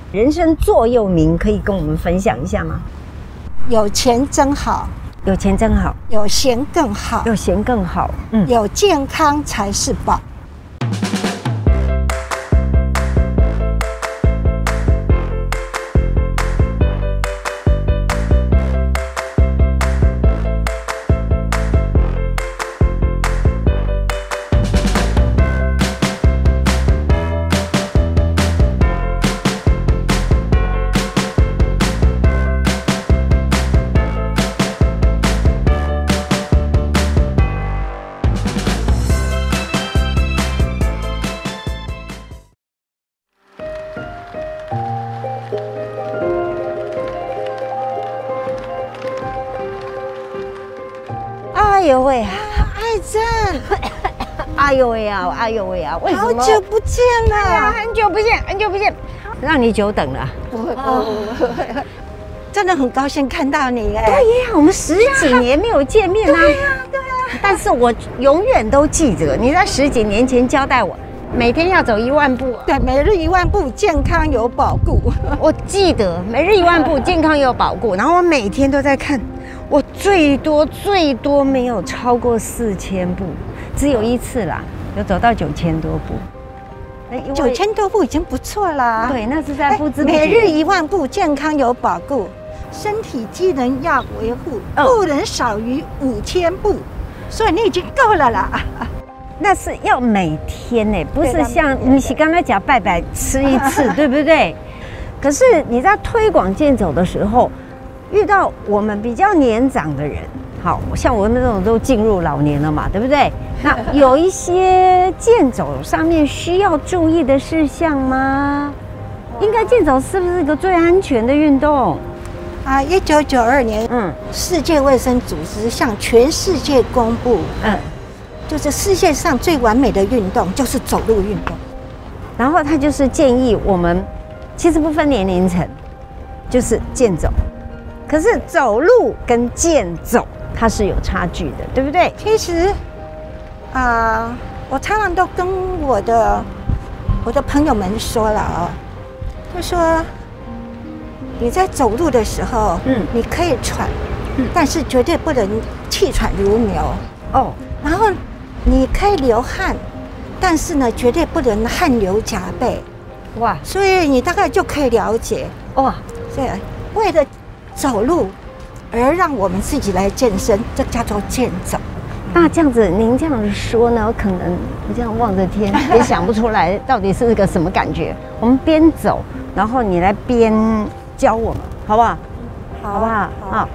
人生座右铭可以跟我们分享一下吗？ 有钱真好， 有钱真好， 有闲更好， 有闲更好。 有健康才是宝。 哎呦喂， 爱珍， 哎呦喂啊，哎呦喂啊，为什么？ 好久不见了， 很久不见，很久不见，让你久等了。 不会，真的很高兴看到你哎。 对呀，我们10几年没有见面啦。 对呀。 但是我永远都记得你在10几年前交代我，每天要走1万步。 对，每日1万步，健康有保固。 我记得每日1万步，健康有保固。然后我每天都在看，我最多没有超过4000步，只有1次啦，有走到9000多步。 9000多步已经不错啦。 对，那是在不知不觉。 每日1万步，健康有保固，身体机能要维护，不能少于5000步，所以你已经够了啦。 那是要每天呢，不是像你刚才讲拜拜吃一次，对不对？可是你在推广健走的时候，遇到我们比较年长的人，好像我们这种都进入老年了嘛，对不对？那有一些健走上面需要注意的事项吗？应该健走是不是一个最安全的运动 ？1992年，世界卫生组织向全世界公布，就是世界上最完美的运动就是走路运动。 然后他就是建议我们，其实不分年龄层，就是健走。可是走路跟健走它是有差距的，对不对？ 其实，我常常都跟我的朋友们说了就说你在走路的时候，你可以喘，但是绝对不能气喘如牛哦。然后你可以流汗，但是呢，绝对不能汗流浃背。哇！所以你大概就可以了解哇，对，为了走路而让我们自己来健身，这叫做健走。 那这样子，您这样说呢，可能你这样望着天也想不出来到底是个什么感觉。我们边走，然后你来边教我们，好不好？好不好？好。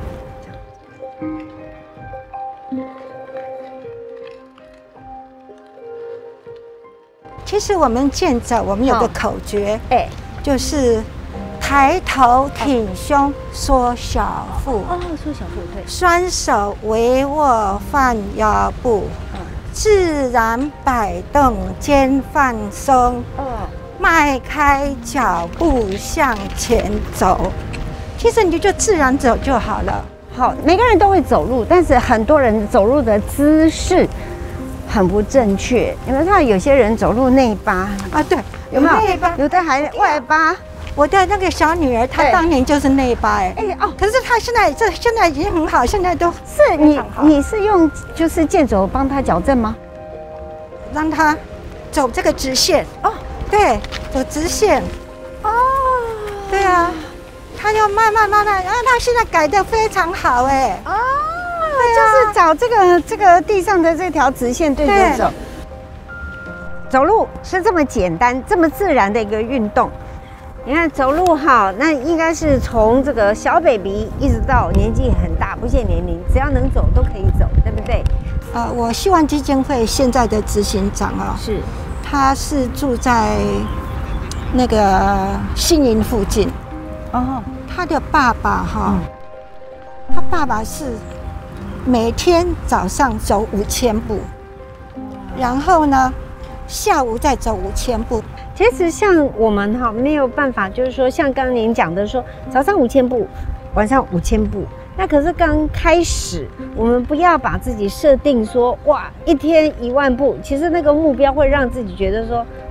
其实我们健走，我们有个口诀，就是抬头挺胸，缩小腹。 缩小腹，对。 双手微握放腰部，自然摆动肩放松。迈开脚步向前走。其实你就自然走就好了。 好，每个人都会走路，但是很多人走路的姿势很不正确。有没有看到有些人走路内八对，有没有内八？ 有的还外八。 我的那个小女儿，她当年就是内八可是她现在已经很好，现在都是你是用就是健走帮她矫正吗？ 让她走这个直线对，走直线对啊，她要慢慢，她现在改得非常好就是找这个地上的这条直线对着走。走路是这么简单、这么自然的一个运动。你看走路好，那应该是从这个小 baby 一直到年纪很大，不限年龄，只要能走都可以走，对不对？ 我希望基金会现在的执行长是， 他是住在那个新营附近他的爸爸他爸爸是每天早上走5000步，然后呢下午再走5000步。 其实像我们没有办法，就是说像刚刚您讲的说早上5000步，晚上5000步。那可是刚开始，我们不要把自己设定说哇一天1万步，其实那个目标会让自己觉得说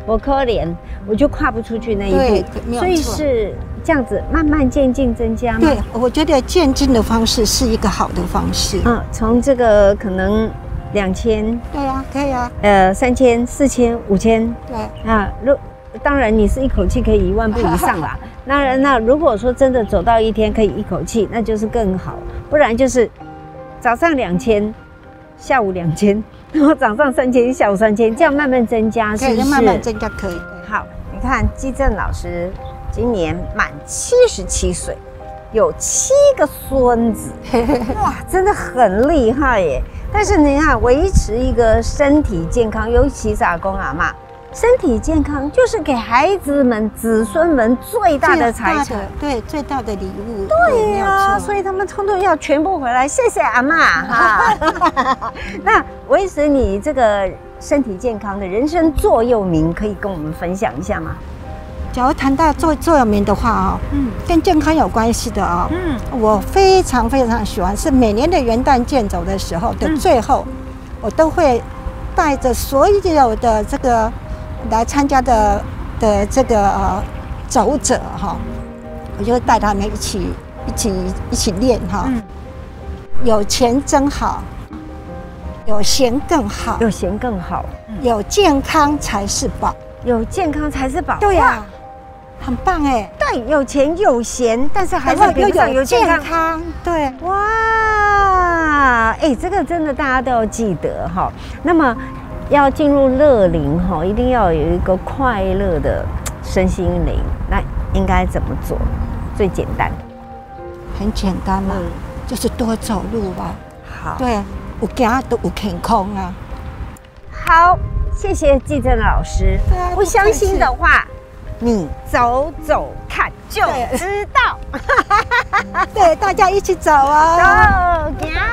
我可怜，我就跨不出去那一步，所以是这样子慢慢渐进增加吗？ 对，我觉得渐进的方式是一个好的方式。 从这个可能2000， 对啊，可以啊 ，3000、4000、5000， 对啊，当然你是一口气可以1万步以上啦。那如果说真的走到一天可以一口气，那就是更好，不然就是早上2000，下午2000，然后早上3000，下午3000，这样慢慢增加，是不是？ 慢慢增加可以。 好，你看纪政老师今年满77岁，有7个孙子，哇，真的很厉害耶！但是你看，维持一个身体健康，尤其是阿公阿嬷，身体健康就是给孩子们、子孙们最大的财产， 对，最大的礼物。 对呀，所以他们通通要全部回来，谢谢阿嬷哈。那维持你这个身体健康的人生座右铭，可以跟我们分享一下吗？ 假如谈到座右铭的话跟健康有关系的我非常非常喜欢，是每年的元旦健走的时候的最后，我都会带着所有的这个来参加的这个走者我就带他们一起练有钱真好，有闲更好， 有闲更好， 有健康才是宝， 有健康才是宝。 对呀。很棒哎， 对，有钱有闲，但是还是比不上有健康。 对， 哇，这个真的大家都要记得哈。那么要进入乐龄哈，一定要有一个快乐的身心灵，那应该怎么做？最简单， 很简单嘛，就是多走路吧。 好， 对，有行都有健康啊。 好，谢谢纪政老师。 对啊， 不相信的话。你走走看就知道， 对，大家一起走啊！ 走，行。